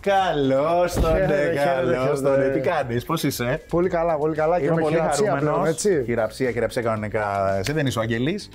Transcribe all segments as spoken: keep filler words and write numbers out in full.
Καλώς τον, καλώς τον. Τι κάνεις, πώς είσαι? Πολύ καλά, πολύ καλά. Είμαι και με πολύ χειραψία πλέον, χαρούμενος. έτσι. Χειραψία, χειραψία κανονικά. Εσύ δεν είσαι ο Αγγελής?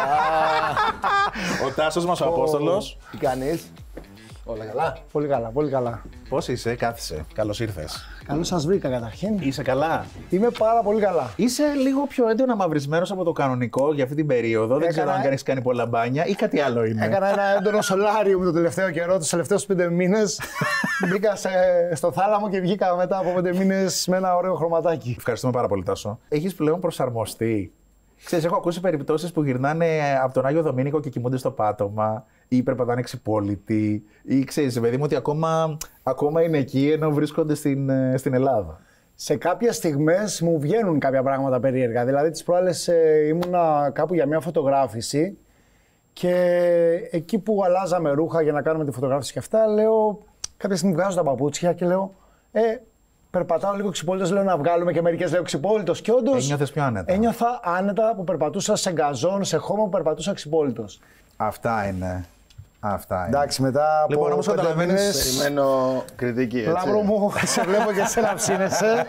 Ο Τάσος μας, ο Απόστολος. Τι κάνεις? Όλα καλά. Πολύ καλά, πολύ καλά. Πώς είσαι, κάθισε. Καλώς ήρθες. Καλώς σας βρήκα καταρχήν. Είσαι καλά? Είμαι πάρα πολύ καλά. Είσαι λίγο πιο έντονα μαυρισμένος από το κανονικό για αυτή την περίοδο. Δεν ξέρω Έκανα- αν έχεις κάνει πολλά μπάνια ή κάτι άλλο είναι. Έκανα ένα έντονο σολάριο το τελευταίο καιρό, τους τελευταίους πέντε μήνες. Μπήκα σε, στο θάλαμο και βγήκα μετά από πέντε μήνες με ένα ωραίο χρωματάκι. Ευχαριστούμε πάρα πολύ, Τάσο. Έχεις πλέον προσαρμοστεί. Ξέρεις, έχω ακούσει περιπτώσεις που γυρνάνε από τον Άγιο Δομήνικο και κοιμούνται στο πάτωμα ή περπατάνε εξυπόλοιτοι ή ξέρεις, παιδί μου, ότι ακόμα, ακόμα είναι εκεί ενώ βρίσκονται στην, ε, στην Ελλάδα. Σε κάποιες στιγμές μου βγαίνουν κάποια πράγματα περίεργα. Δηλαδή, τις προάλλες ε, ήμουνα κάπου για μια φωτογράφηση και εκεί που αλλάζαμε ρούχα για να κάνουμε τη φωτογράφηση και αυτά, λέω, κάποια στιγμή βγάζω τα παπούτσια και λέω, ε, περπατάω λίγο ξυπόλυτος, λέω να βγάλουμε και μερικές λέω ξυπόλυτος. Και όντως Ένιωθες πιο άνετα. ένιωθα άνετα που περπατούσα σε γκαζόν, σε χώμα που περπατούσα ξυπόλυτος. Αυτά είναι. Αυτά είναι. Εντάξει, μετά από Λοιπόν, όμως πέντε καταλαβαίνεις- μήνες, Περιμένω κριτική, έτσι. Λάμπρο μου, σε βλέπω και εσένα ψήνεσαι.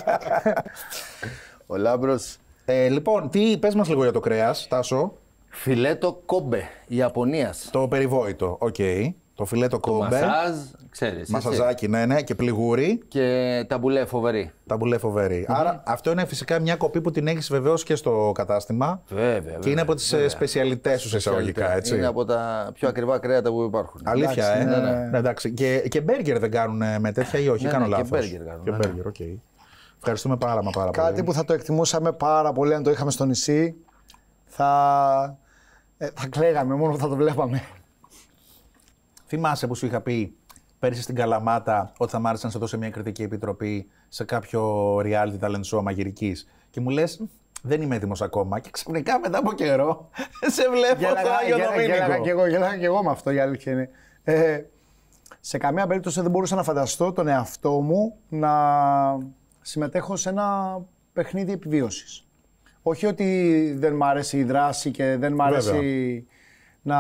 Ο Λάμπρος. Ε, λοιπόν, τι πες μας λίγο για το κρέας, Τάσο. Φιλέτο κόμπε, Ιαπωνίας. Το περιβόητο, οκ. Το φιλέτο κόμπε. Μασάζ, ξέρεις. έτσι. Μασαζάκι, ναι, ναι, και πληγούρι. Και ταμπουλέ φοβερή. Ταμπουλέ φοβερή. Άρα, αυτό είναι φυσικά μια κοπή που την έχεις βεβαίως και στο κατάστημα. Βέβαια, Και βέβαια, είναι από τις βέβαια. σπεσιαλιτές σου σε εισαγωγικά, έτσι. Είναι από τα πιο ακριβά κρέατα που υπάρχουν. Αλήθεια, Εντάξει, ε. ναι, ναι. Ναι, εντάξει. Και, και μπέργκερ δεν κάνουν με τέτοια ή όχι, Ναι, κάνω ναι, και λάθος. μπέργκερ κάνουν, Και ναι, μπέργκερ, οκ. Ευχαριστούμε πάρα, μα πάρα πολύ. Κάτι που θα το εκτιμούσαμε πάρα πολύ αν το είχαμε στο νησί, θα, ε, θα κλαίγαμε μόνο που θα το βλέπαμε. Θυμάσαι που σου είχα πει πέρυσι στην Καλαμάτα ότι θα μ' άρεσε να σε δώσω μια κριτική επιτροπή σε κάποιο reality talent show μαγειρικής. Και μου λες, δεν είμαι έτοιμος ακόμα. Και ξαφνικά μετά από καιρό σε βλέπω στο Άγιο γέλαγα και Δομήνικο. εγώ, γέλαγα και εγώ με αυτό, η αλήθεια είναι. Ε, σε καμία περίπτωση δεν μπορούσα να φανταστώ τον εαυτό μου να συμμετέχω σε ένα παιχνίδι επιβίωσης. Όχι ότι δεν μ' άρεσε η δράση και δεν μ' άρεσε να,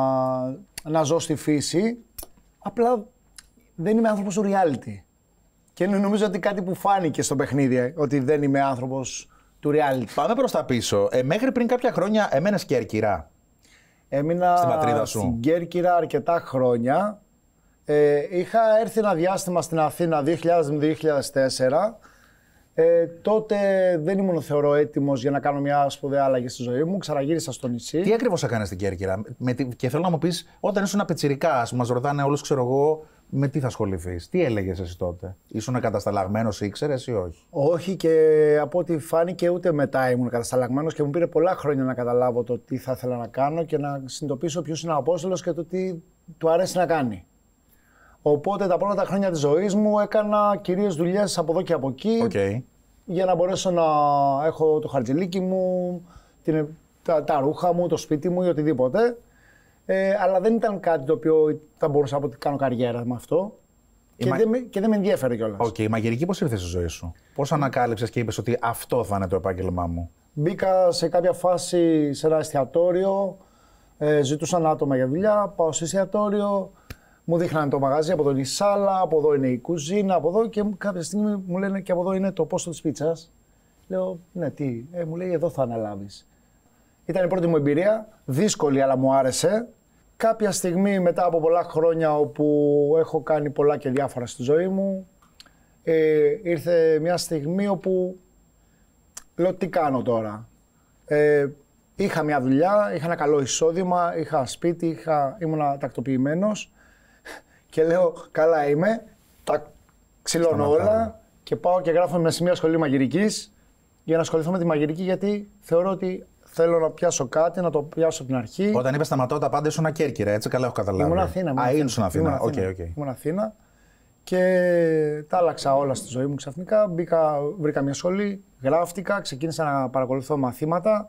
να ζω στη φύση. Απλά δεν είμαι άνθρωπος του reality. Και νομίζω ότι κάτι που φάνηκε στο παιχνίδι, ε, ότι δεν είμαι άνθρωπος του reality. Πάμε προς τα πίσω. Ε, μέχρι πριν κάποια χρόνια έμενες Κέρκυρα. Έμεινα Στην πατρίδα σου. στην Κέρκυρα αρκετά χρόνια. Ε, είχα έρθει ένα διάστημα στην Αθήνα δύο χιλιάδες με δύο χιλιάδες τέσσερα. Ε, τότε δεν ήμουν, θεωρώ, έτοιμος για να κάνω μια σπουδαία αλλαγή στη ζωή μου. Ξαναγύρισα στο νησί. Τι ακριβώς έκανες στην Κέρκυρα, με τι... και θέλω να μου πεις, όταν ήσουν πιτσιρικάς, μας ρωτάνε όλους, ξέρω εγώ, με τι θα ασχοληθείς, τι έλεγες εσύ τότε, ήσουν κατασταλαγμένος, ήξερες ή όχι? Όχι, και από ό,τι φάνηκε ούτε μετά ήμουν κατασταλαγμένος και μου πήρε πολλά χρόνια να καταλάβω το τι θα ήθελα να κάνω και να συνειδητοποιήσω ποιος είναι ο Απόστολος και το τι του αρέσει να κάνει. Οπότε τα πρώτα χρόνια της ζωής μου έκανα κυρίως δουλειές από εδώ και από εκεί. Okay. Για να μπορέσω να έχω το χαρτζηλίκι μου, την, τα, τα ρούχα μου, το σπίτι μου ή οτιδήποτε. Ε, αλλά δεν ήταν κάτι το οποίο θα μπορούσα να κάνω καριέρα με αυτό. Και, μα... δεν με, και δεν με ενδιαφέρει κιόλας. Οκ, okay. Η μαγειρική πώς ήρθε στη ζωή σου, πώς ανακάλυψες και είπες ότι αυτό θα είναι το επάγγελμά μου? Μπήκα σε κάποια φάση σε ένα εστιατόριο, ε, ζητούσαν άτομα για δουλειά, πάω σε εστιατόριο, μου δείχνανε το μαγαζί, από εδώ είναι η σάλα, από εδώ είναι η κουζίνα, από εδώ και κάποια στιγμή μου λένε και από εδώ είναι το πόστο της πίτσας. Λέω, ναι, τι, ε, μου λέει εδώ θα αναλάβεις. Ήταν η πρώτη μου εμπειρία, δύσκολη αλλά μου άρεσε. Κάποια στιγμή μετά από πολλά χρόνια όπου έχω κάνει πολλά και διάφορα στη ζωή μου, ε, ήρθε μια στιγμή όπου λέω τι κάνω τώρα. Ε, είχα μια δουλειά, είχα ένα καλό εισόδημα, είχα σπίτι, είχα, ήμουνα τακτοποιημένος και λέω καλά είμαι, τα ξυλώνω όλα και πάω και γράφω με σε μια σχολή μαγειρικής για να ασχοληθώ με τη μαγειρική, γιατί θεωρώ ότι θέλω να πιάσω κάτι, να το πιάσω από την αρχή. Όταν είπες σταματώ τα πάντα ήσουν Κέρκυρα, έτσι καλά έχω καταλάβει. Ήμουν Αθήνα. Α, ήσουν Αθήνα, οκ, οκ. Ήμουν Αθήνα και τα άλλαξα όλα στη ζωή μου ξαφνικά. Μπήκα, βρήκα μια σχολή, γράφτηκα, ξεκίνησα να παρακολουθώ μαθήματα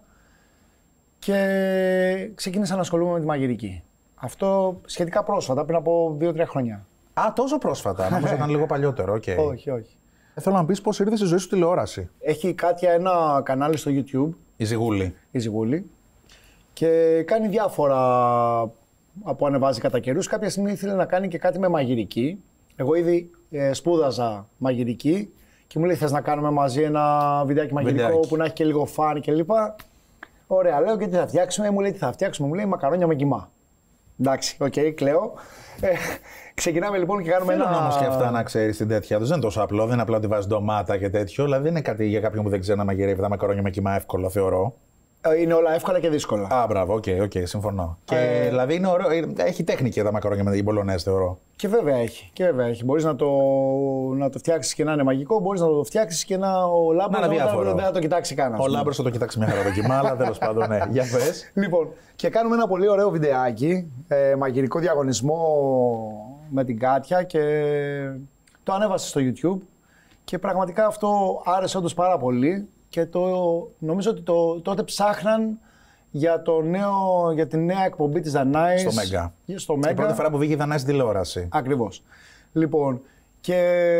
και ξεκίνησα να ασχολούμαι με τη μαγειρική. Αυτό σχετικά πρόσφατα, πριν από δύο τρία χρόνια. Α, τόσο πρόσφατα, νομίζω ήταν λίγο παλιότερο, οκ. Okay. Όχι, όχι. Ε, θέλω να μου πεις πώς ήρθε στη ζωή σου τηλεόραση. Έχει Κάτια ένα κανάλι στο YouTube, Η Ζιγούλη. η Ζιγούλη, και κάνει διάφορα που ανεβάζει κατά καιρούς. Κάποια στιγμή ήθελε να κάνει και κάτι με μαγειρική, Εγώ ήδη ε, σπούδαζα μαγειρική και μου λέει: θες να κάνουμε μαζί ένα βιντεάκι μαγειρικό Βιντεάκι. που να έχει και λίγο φαν και λοιπά. Ωραία, λέω και τι θα φτιάξουμε. Μου λέει: τι θα φτιάξουμε, μου λέει μακαρόνια με κιμά. Εντάξει, οκ, okay, κλαίω. Ε, ξεκινάμε λοιπόν και κάνουμε Θέλω ένα. όμως και αυτά να ξέρεις την τέτοια του. Δεν είναι τόσο απλό, δεν είναι απλά ότι βάζει ντομάτα και τέτοιο. Δηλαδή δεν είναι κάτι για κάποιον που δεν ξέρει να μαγειρεύει τα μακαρόνια με κιμά εύκολο, θεωρώ. Είναι όλα εύκολα και δύσκολα. Α, μπράβο, οκ, okay, okay, συμφωνώ. Και Ε, δηλαδή είναι ωραίο, έχει τέχνη τα μακαρόνια με την μπολονέζ, θεωρώ. Και βέβαια έχει. Και βέβαια έχει. Μπορείς να το, να το φτιάξεις και να είναι μαγικό, μπορείς να το φτιάξεις και να ο Λάμπρος Να είναι διάφορο. δεν θα το κοιτάξει καν. Ο Λάμπρος θα το κοιτάξει μια χαρά το κιμά, αλλά τέλος πάντων, ναι. Για πες. Λοιπόν, και κάνουμε ένα πολύ ωραίο βιντεάκι, ε, μαγειρικό διαγωνισμό με την Κάτια και το ανέβασε στο YouTube και πραγματικά αυτό άρεσε όντως πάρα πολύ και το, νομίζω ότι το, τότε ψάχναν για, το νέο, για τη νέα εκπομπή της Δανάης. Στο Μέγκα. Στο Η Μέγκα. πρώτη φορά που βγήκε η Δανάης τηλεόραση. Ακριβώς. Λοιπόν, και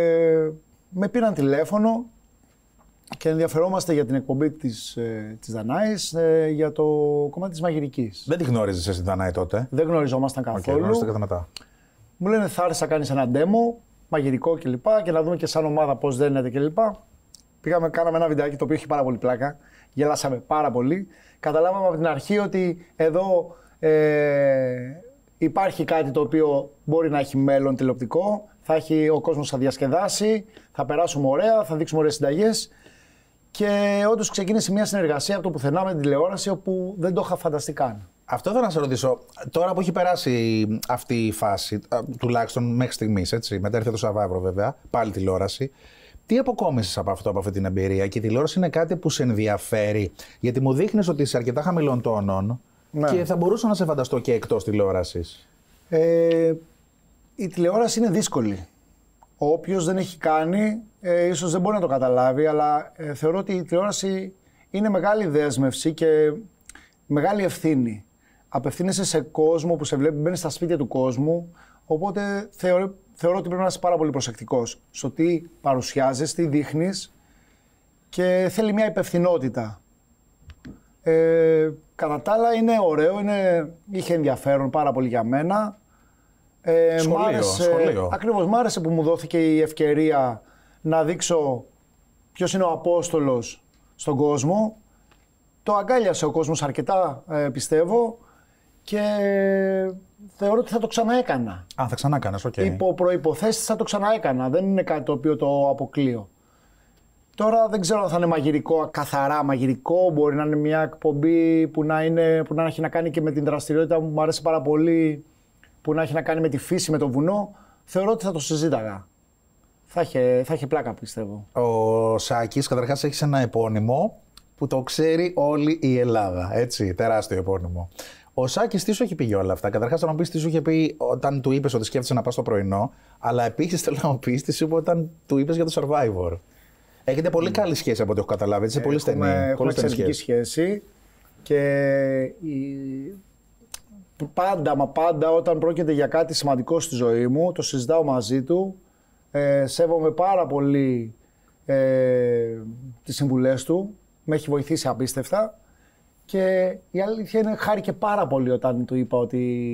με πήραν τηλέφωνο και ενδιαφερόμαστε για την εκπομπή της, ε, της Δανάης ε, για το κομμάτι της μαγειρικής. Δεν τη γνώριζες εσύ τη Δανάη τότε. Δεν γνωριζόμασταν Οκ, καθόλου. γνώριζετε κατά μετά. Μου λένε θα έρθεις να κάνεις ένα demo, μαγειρικό κλπ. Και, και να δούμε και σαν ομάδα πώς δένεται κλπ. Πήγαμε, κάναμε ένα βιντεάκι το οποίο έχει πάρα πολύ πλάκα. Γελάσαμε πάρα πολύ. Καταλάβαμε από την αρχή ότι εδώ ε, υπάρχει κάτι το οποίο μπορεί να έχει μέλλον τηλεοπτικό. Θα έχει ο κόσμος θα διασκεδάσει, θα περάσουμε ωραία, θα δείξουμε ωραίες συνταγές. Και όντως ξεκίνησε μια συνεργασία από το πουθενά με την τηλεόραση όπου δεν το είχα φανταστεί καν. Αυτό θέλω να σε ρωτήσω. Τώρα που έχει περάσει αυτή η φάση, α, τουλάχιστον μέχρι στιγμής, έτσι, μετά έρθει το Survivor βέβαια, πάλι τηλεόραση. Τι αποκόμισες από αυτό, από αυτή την εμπειρία? Και η τηλεόραση είναι κάτι που σε ενδιαφέρει, γιατί μου δείχνεις ότι είσαι αρκετά χαμηλών τόνων Ναι. και θα μπορούσα να σε φανταστώ και εκτός τηλεόρασης. Ε, η τηλεόραση είναι δύσκολη. Όποιος δεν έχει κάνει, ε, ίσως δεν μπορεί να το καταλάβει, αλλά ε, θεωρώ ότι η τηλεόραση είναι μεγάλη δέσμευση και μεγάλη ευθύνη. Απευθύνεσαι σε κόσμο που σε βλέπει, μπαίνει στα σπίτια του κόσμου, οπότε θεωρώ, θεωρώ ότι πρέπει να είσαι πάρα πολύ προσεκτικός στο τι παρουσιάζεις, τι δείχνεις και θέλει μια υπευθυνότητα. Ε, κατά τα άλλα είναι ωραίο, είναι, είχε ενδιαφέρον πάρα πολύ για μένα. Ε, Σχολείο, μ' άρεσε, σχολείο. Ακριβώς, μ' άρεσε που μου δόθηκε η ευκαιρία να δείξω ποιος είναι ο Απόστολος στον κόσμο. Το αγκάλιασε ο κόσμος αρκετά, ε, πιστεύω, και θεωρώ ότι θα το ξαναέκανα. Α, θα ξανά κάνεις, οκ. Υπό προϋποθέσεις θα το ξαναέκανα, δεν είναι κάτι το οποίο το αποκλείω. Τώρα δεν ξέρω αν θα είναι μαγειρικό, καθαρά μαγειρικό, μπορεί να είναι μια εκπομπή που να, είναι, που να έχει να κάνει και με την δραστηριότητα που μου αρέσει πάρα πολύ, που να έχει να κάνει με τη φύση, με το βουνό. Θεωρώ ότι θα το συζήταγα. Θα είχε, θα είχε πλάκα, πιστεύω. Ο Σάκης, καταρχάς, έχει ένα επώνυμο που το ξέρει όλη η Ελλάδα. Έτσι, τεράστιο επώνυμο. Ο Σάκης τι σου έχει πει για όλα αυτά? Καταρχάς, θα μου πεις τι σου είχε πει όταν του είπες ότι σκέφτεσαι να πας στο πρωινό, αλλά επίσης θέλω να μου πεις τι σου είπε όταν του είπες για το Survivor. Έχετε πολύ καλή σχέση από ό,τι έχω καταλάβει. Έτσι, πολύ στενή. Έχουμε, πολύ έχουμε στενή εξαιρετική σχέση και η... πάντα, μα πάντα όταν πρόκειται για κάτι σημαντικό στη ζωή μου, το συζητάω μαζί του, ε, σέβομαι πάρα πολύ ε, τις συμβουλές του, με έχει βοηθήσει απίστευτα και η αλήθεια είναι χάρηκε πάρα πολύ όταν του είπα ότι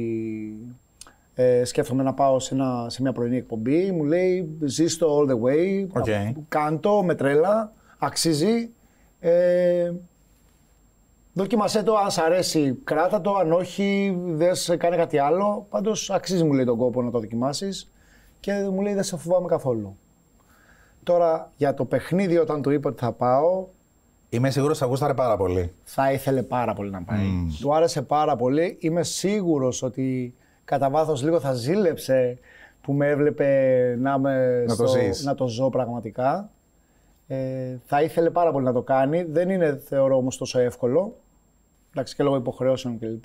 ε, σκέφτομαι να πάω σε, ένα, σε μια πρωινή εκπομπή. Μου λέει ζεις το all the way, Okay. κάντο με τρέλα, αξίζει. Ε, δοκίμασέ το, αν σ' αρέσει κράτα το, αν όχι δεν σε κάνει κάτι άλλο. Πάντως αξίζει, μου λέει, τον κόπο να το δοκιμάσεις και μου λέει δεν σε φοβάμαι καθόλου. Τώρα για το παιχνίδι όταν του είπα ότι θα πάω, Είμαι σίγουρος θα γούσταρε πάρα πολύ. θα ήθελε πάρα πολύ να πάει. Mm. Του άρεσε πάρα πολύ. Είμαι σίγουρος ότι κατά βάθος λίγο θα ζήλεψε που με έβλεπε να, με να, στο, το, ζεις. να το ζω πραγματικά. Ε, θα ήθελε πάρα πολύ να το κάνει. Δεν είναι, θεωρώ, όμως τόσο εύκολο. Εντάξει, και λόγω υποχρεώσεων κλπ.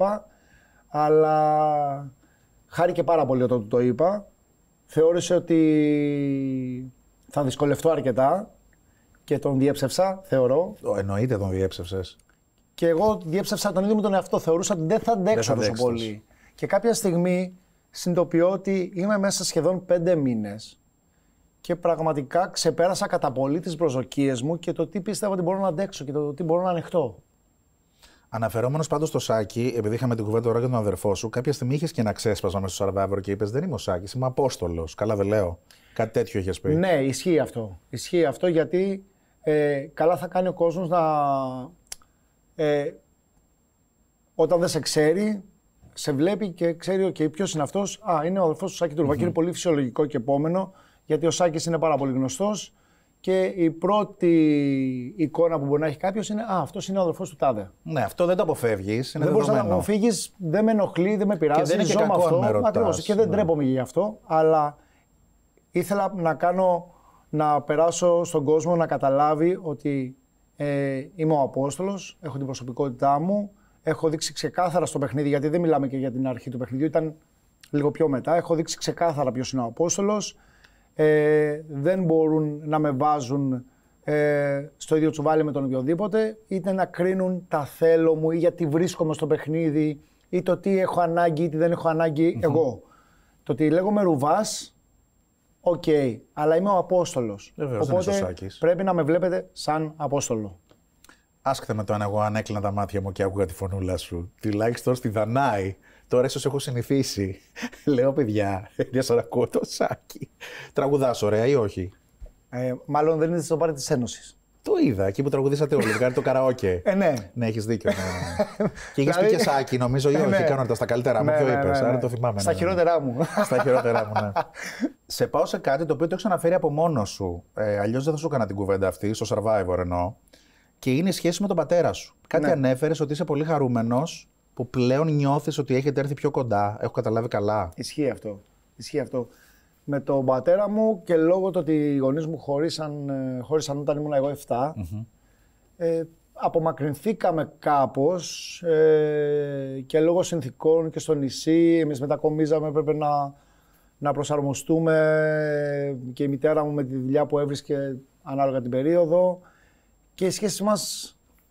Αλλά χάρηκε πάρα πολύ όταν του το είπα. Θεώρησε ότι θα δυσκολευτώ αρκετά και τον διέψευσα, θεωρώ. Εννοείται τον διέψευσες. Και εγώ διέψευσα τον ίδιο μου τον εαυτό. Θεωρούσα ότι δεν θα αντέξω τόσο πολύ. Και κάποια στιγμή συνειδητοποιώ ότι είμαι μέσα σχεδόν πέντε μήνες και πραγματικά ξεπέρασα κατά πολύ τις προσδοκίες μου και το τι πίστευα ότι μπορώ να αντέξω και το τι μπορώ να ανεχτώ. Αναφερόμενος πάντως στο Σάκη, επειδή είχαμε την κουβέντα τώρα για τον αδερφό σου, κάποια στιγμή είχες και ένα ξέσπασμα μέσα στο Survivor και είπες: δεν είμαι ο Σάκης, είμαι Απόστολος. Καλά, δεν λέω. Κάτι τέτοιο είχες πει. Ναι, ισχύει αυτό. Ισχύει αυτό γιατί ε, καλά θα κάνει ο κόσμος να. Ε, όταν δεν σε ξέρει, σε βλέπει και ξέρει okay, ποιος είναι αυτός. Α, είναι ο αδερφός του Σάκη του Λουβάκη. Mm-hmm. Είναι πολύ φυσιολογικό και επόμενο, γιατί ο Σάκης είναι πάρα πολύ γνωστός και η πρώτη εικόνα που μπορεί να έχει κάποιος είναι «Α, αυτός είναι ο αδερφός του τάδε». Ναι, αυτό δεν το αποφεύγεις. Είναι δεν μπορείς να το δεδομένο. αποφύγεις, δεν με ενοχλεί, δεν με πειράζει. Και δεν είναι και ζω με κακό αυτό, αν με ρωτάς, ακριβώς, και δεν ναι. ντρέπομαι γι' αυτό, αλλά ήθελα να κάνω, να περάσω στον κόσμο να καταλάβει ότι ε, είμαι ο Απόστολος, έχω την προσωπικότητά μου, έχω δείξει ξεκάθαρα στο παιχνίδι, γιατί δεν μιλάμε και για την αρχή του παιχνιδιού, ήταν λίγο πιο μετά, έχω δείξει ξεκάθαρα ποιος είναι ο Απόστολος, ε, δεν μπορούν να με βάζουν ε, στο ίδιο τσουβάλι με τον οποιοδήποτε, είτε να κρίνουν τα θέλω μου ή γιατί βρίσκομαι στο παιχνίδι ή το τι έχω ανάγκη ή τι δεν έχω ανάγκη mm-hmm. εγώ. Το ότι λέγομαι Ρουβάς, οκ, okay, αλλά είμαι ο Απόστολος. Βεβαίως, οπότε πρέπει να με βλέπετε σαν Απόστολο. Άσκητα με το αν εγώ αν έκλεινα τα μάτια μου και άκουγα τη φωνούλα σου. Τουλάχιστον στη Δανάη. Τώρα ίσως έχω συνηθίσει. Λέω παιδιά, για σας ακούω το Σάκη. Τραγουδάς ωραία ή όχι? Ε, μάλλον δεν είναι στο πάρτι της Ένωσης. Το είδα, εκεί που τραγουδήσατε όλοι, κάνει το καραόκε. Ε, ναι. Ναι, έχεις δίκιο. Ναι, ναι. Και είχες πει και Σάκη, νομίζω, ή όχι, ναι. Κάνοντα στα καλύτερά μου, ναι, ποιο ναι, είπες, ναι, ναι. άρα το θυμάμαι. Στα ναι, χειρότερά μου. Στα χειρότερά μου, ναι. Σε πάω σε κάτι το οποίο το έχεις αναφέρει από μόνος σου. Ε, αλλιώς δεν θα σου έκανα την κουβέντα αυτή, στο Survivor εννοώ. Και είναι η σχέση με τον πατέρα σου. Κάτι ναι. ανέφερες ότι είσαι πολύ χαρούμενος που πλέον νιώθεις ότι έχετε έρθει πιο κοντά. Έχω καταλάβει καλά. Ισχύει αυτό. Ισχύει αυτό. Με τον πατέρα μου και λόγω του ότι οι γονείς μου χωρίσαν, χωρίσαν όταν ήμουν εγώ επτά, mm-hmm. ε, απομακρυνθήκαμε κάπως ε, και λόγω συνθηκών και στο νησί, εμείς μετακομίζαμε, έπρεπε να, να προσαρμοστούμε και η μητέρα μου με τη δουλειά που έβρισκε ανάλογα την περίοδο και οι σχέσεις μας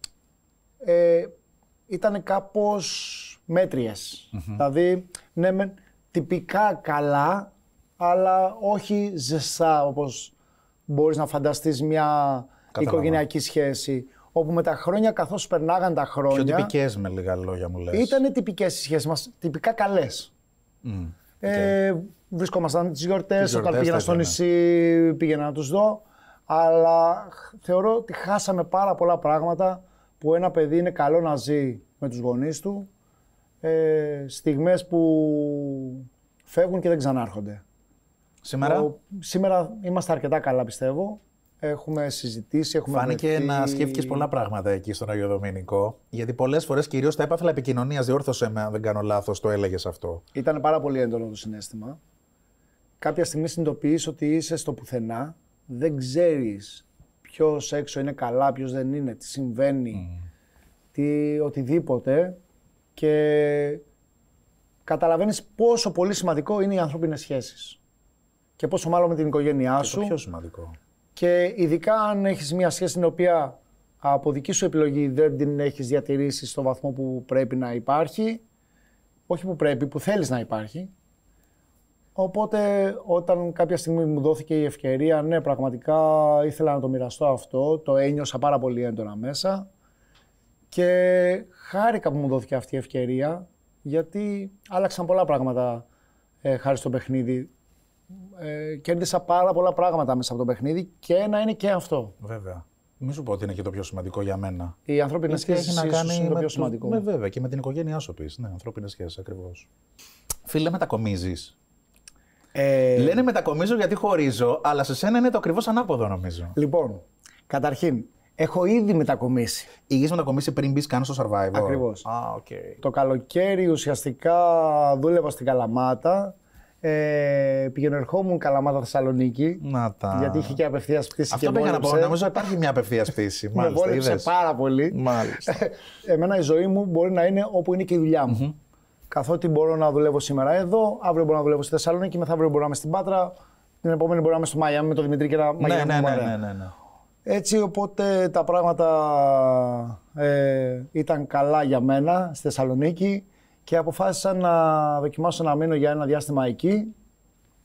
ε, ήταν κάπως μέτριες. Mm-hmm. Δηλαδή, ναι, με, τυπικά καλά, αλλά όχι ζεστά όπως μπορείς να φανταστείς μια Καταλάβα. οικογενειακή σχέση. Όπου με τα χρόνια, καθώς περνάγαν τα χρόνια. Πιο τυπικές με λίγα λόγια μου λες. Ήτανε τυπικές οι σχέσεις μας, τυπικά καλές. Mm, okay. ε, βρισκόμασταν τις γιορτές, τις όταν πήγαινα στο νησί, πήγαινα να τους δω. Αλλά θεωρώ ότι χάσαμε πάρα πολλά πράγματα που ένα παιδί είναι καλό να ζει με τους γονείς του. Ε, στιγμές που φεύγουν και δεν ξανάρχονται. Σήμερα? Ο, σήμερα είμαστε αρκετά καλά, πιστεύω. Έχουμε συζητήσει, έχουμε Φάνηκε βρεθεί... να σκέφτηκες πολλά πράγματα εκεί στον Άγιο Δομήνικο. Γιατί πολλές φορές, κυρίως στα έπαθλα επικοινωνίας, διόρθωσε με, αν δεν κάνω λάθος, το έλεγες αυτό. Ήταν πάρα πολύ έντονο το συναίσθημα. Κάποια στιγμή συνειδητοποιείς ότι είσαι στο πουθενά, δεν ξέρεις ποιος έξω είναι καλά, ποιος δεν είναι, τι συμβαίνει, mm. τι, οτιδήποτε. Και καταλαβαίνεις πόσο πολύ σημαντικό είναι οι ανθρώπινες σχέσεις. Και πόσο μάλλον με την οικογένειά και σου. Το πιο σημαντικό. Και ειδικά αν έχεις μια σχέση την οποία από δική σου επιλογή δεν την έχεις διατηρήσει στο βαθμό που πρέπει να υπάρχει, όχι που πρέπει, που θέλεις να υπάρχει. Οπότε όταν κάποια στιγμή μου δόθηκε η ευκαιρία, ναι, πραγματικά ήθελα να το μοιραστώ αυτό, το ένιωσα πάρα πολύ έντονα μέσα και χάρηκα που μου δόθηκε αυτή η ευκαιρία, γιατί άλλαξαν πολλά πράγματα ε, χάρη στο παιχνίδι. Ε, κέρδισα πάρα πολλά πράγματα μέσα από το παιχνίδι και ένα είναι και αυτό. Βέβαια. Μην σου πω ότι είναι και το πιο σημαντικό για μένα. Οι ανθρώπινες σχέσεις έχει να κάνει είναι το με πιο σημαντικό. Με, βέβαια, και με την οικογένειά σου πεις. Ναι, ανθρώπινες σχέσεις ακριβώς. Φίλε, μετακομίζεις. Ε... Λένε μετακομίζω γιατί χωρίζω, αλλά σε σένα είναι το ακριβώς ανάποδο νομίζω. Λοιπόν, καταρχήν, έχω ήδη μετακομίσει. Είχες μετακομίσει πριν μπεις καν στο Survivor. Ακριβώς. Ah, okay. Το καλοκαίρι ουσιαστικά δούλευα στην Καλαμάτα. Ε, πηγαίνω ερχόμουν Καλαμάτα Θεσσαλονίκη. Να τα. Γιατί είχε και απευθείας πτήση. Αυτό πήγα να πω. Νομίζω υπάρχει μια απευθείας πτήση. Με βόλεψε πάρα πολύ. Μάλιστα. Εμένα η ζωή μου μπορεί να είναι όπου είναι και η δουλειά μου. Mm-hmm. Καθότι μπορώ να δουλεύω σήμερα εδώ, αύριο μπορώ να δουλεύω στη Θεσσαλονίκη, μεθαύριο μπορώ να είμαι στην Πάτρα, την επόμενη μπορώ να είμαι στο Μαϊάμι με τον Δημητρή και να ναι, ναι, ναι, ναι, ναι, ναι. Έτσι, οπότε τα πράγματα ε, ήταν καλά για μένα στη Θεσσαλονίκη και αποφάσισα να δοκιμάσω να μείνω για ένα διάστημα εκεί.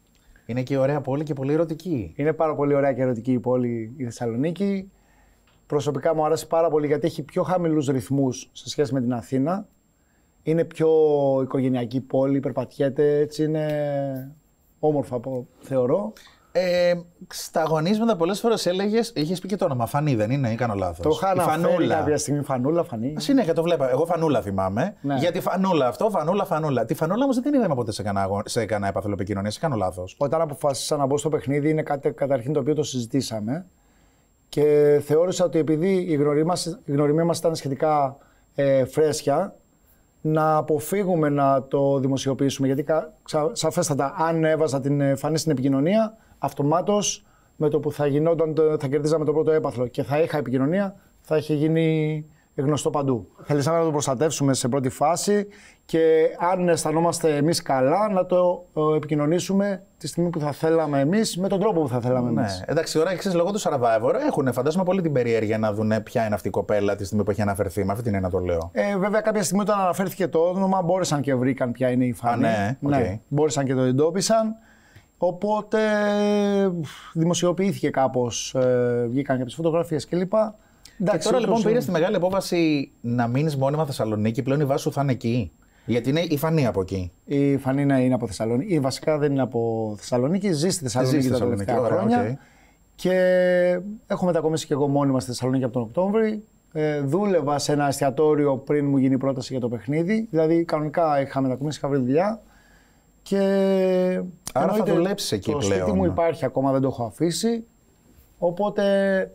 Είναι και ωραία πόλη και πολύ ερωτική. Είναι πάρα πολύ ωραία και ερωτική η πόλη η Θεσσαλονίκη. προσωπικά μου άρεσε πάρα πολύ γιατί έχει πιο χαμηλούς ρυθμούς σε σχέση με την Αθήνα. Είναι πιο οικογενειακή πόλη, περπατιέται, έτσι είναι όμορφα θεωρώ. Ε, στα αγωνίσματα πολλές φορές έλεγες, είχες πει και το όνομα, Φανή δεν είναι ή κάνω λάθος? Το είχα αναφέρει κάποια στιγμή, Φανούλα, Φανή. Συνέχεια το βλέπα. Εγώ Φανούλα θυμάμαι. Ναι. Για τη Φανούλα αυτό, Φανούλα, Φανούλα. Τη Φανούλα όμως δεν την είδαμε ποτέ σε κανένα, αγω... σε κανένα έπαθλο επικοινωνία, ή κάνω λάθος? Όταν αποφάσισα να μπω στο παιχνίδι, είναι κάτι καταρχήν το οποίο το συζητήσαμε και θεώρησα ότι επειδή η γνωριμία μας ήταν σχετικά ε, φρέσκια, να αποφύγουμε να το δημοσιοποιήσουμε. Γιατί σαφέστατα, αν έβαζα την Φανή στην επικοινωνία, αυτομάτως με το που θα γινόταν, θα κερδίζαμε το πρώτο έπαθλο και θα είχα επικοινωνία, θα είχε γίνει γνωστό παντού. Θέλησαμε να το προστατεύσουμε σε πρώτη φάση και αν αισθανόμαστε εμείς καλά, να το επικοινωνήσουμε τη στιγμή που θα θέλαμε εμείς, με τον τρόπο που θα θέλαμε εμείς. Ναι. Εντάξει, τώρα εξής, λόγω του Survivor έχουν φαντάζομαι πολύ την περιέργεια να δουν ποια είναι αυτή η κοπέλα τη στιγμή που έχει αναφερθεί. Με αυτή την έννοια το λέω. Ε, βέβαια, κάποια στιγμή όταν αναφέρθηκε το όνομα, μπόρεσαν και βρήκαν ποια είναι η Φανή. Α, ναι, okay. ναι, μπόρεσαν και το εντόπισαν. Οπότε δημοσιοποιήθηκε κάπως, ε, βγήκαν κάποιες φωτογραφίες κλπ. Και τώρα λοιπόν πήρε τη μεγάλη απόφαση να μείνεις μόνιμα Θεσσαλονίκη, πλέον η βάση σου θα είναι εκεί. Γιατί είναι η Φανή από εκεί. Η Φανή είναι από Θεσσαλονίκη. Βασικά δεν είναι από Θεσσαλονίκη, ζει στη Θεσσαλονίκη τα τελευταία χρόνια. Okay. Και έχω μετακομίσει και εγώ μόνιμα στη Θεσσαλονίκη από τον Οκτώβρη. Ε, δούλευα σε ένα εστιατόριο πριν μου γίνει η πρόταση για το παιχνίδι. Δηλαδή κανονικά είχα μετακομίσει, είχα βρει δουλειά. Και άρα θα δουλέψεις εκεί το πλέον. Το σπίτι μου υπάρχει ακόμα, δεν το έχω αφήσει. Οπότε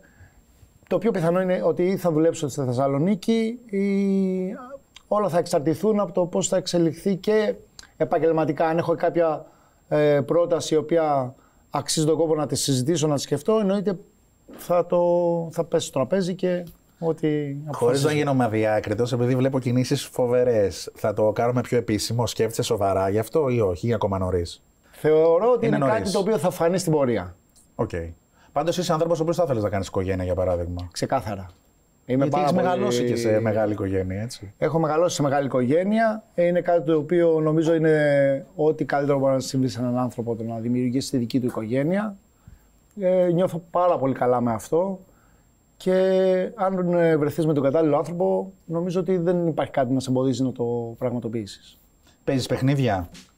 το πιο πιθανό είναι ότι ή θα δουλέψω στη Θεσσαλονίκη ή όλα θα εξαρτηθούν από το πώς θα εξελιχθεί και επαγγελματικά. Αν έχω κάποια ε, πρόταση η οποία αξίζει τον κόπο να τη συζητήσω, να τη σκεφτώ, εννοείται θα, το, θα πέσει στο τραπέζι και ό,τι. Χωρίς να γίνομαι αδιάκριτος, επειδή βλέπω κινήσεις φοβερές, θα το κάνουμε πιο επίσημο, σκέφτεσαι σοβαρά γι' αυτό ή όχι, ή ακόμα νωρίς? Θεωρώ ότι είναι, είναι κάτι το οποίο θα φανεί στην πορεία. Οκ. Okay. Πάντως είσαι άνθρωπος ο οποίος θα ήθελες να κάνεις οικογένεια, για παράδειγμα. Ξεκάθαρα. Είμαι Γιατί έχεις πολύ... μεγαλώσει και σε μεγάλη οικογένεια, έτσι. Έχω μεγαλώσει σε μεγάλη οικογένεια. Είναι κάτι το οποίο νομίζω είναι ό,τι καλύτερο μπορεί να συμβεί σε έναν άνθρωπο, το να δημιουργήσει τη δική του οικογένεια. Ε, νιώθω πάρα πολύ καλά με αυτό. Και αν βρεθείς με τον κατάλληλο άνθρωπο, νομίζω ότι δεν υπάρχει κάτι να σε εμποδίζει να το πραγματοποιήσεις. Παίζεις παιχνίδια?